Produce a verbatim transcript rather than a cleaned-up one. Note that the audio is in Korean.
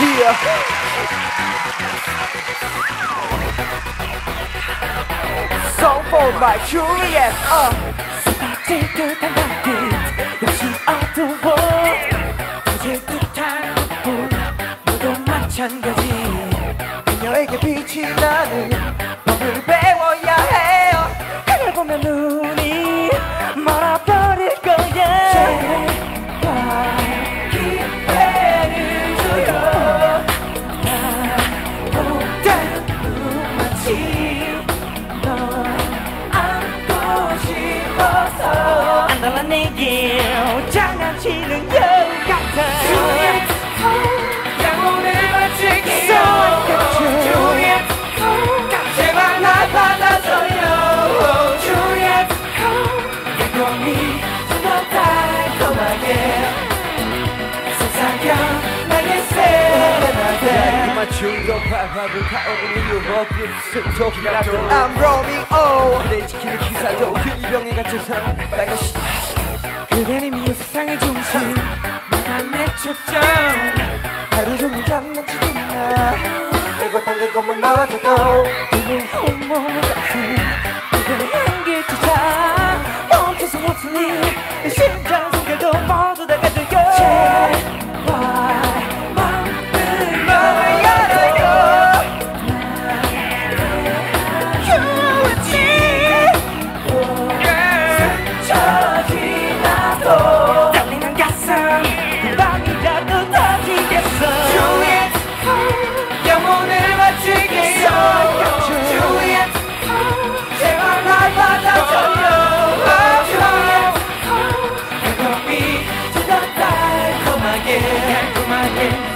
Yeah. Song for my Juliet. Uh. 찌긋한 달빛 역시 어두워 찌긋한 햇불 모두 마찬가지 그녀에게 빛이 나는 법을 배워야 해요. 그걸 보면 눈이 멀어버릴 거야 제발 기회를 줘요. 나보다 마치 널 안고 싶어서 안달난 내게 장난치는 것 같아 영혼을 바치기요. Juliet, 제발 날 받아줘요. Juliet, 내꿈이 좀 더 달콤하게 세상여 나의 세레나데 맞춤도 발화를 타오르는 유혹이 숨통이 나도 I'm Romeo. 내 지키는 기사도 그 이병에 갇혀서 나가시. 그대는 이미 세상의 중심 내가 내 초점 하루 종일 장난치는 나 이거 당근 것만 나와줘도 이게 온몸을 같은 그대의 향기조차 멈출 수 없으니 내 심장 숨겨도 모두 다 가져요 제발 맘을 열어요. 스쳐지나도 떨리는 가슴 밤이라도 터지겠어 Juliet, 영혼을 바치게요. Juliet, 제발 날 받아줘요. Juliet, 내꿈이 좀 더 달콤하게 달콤하게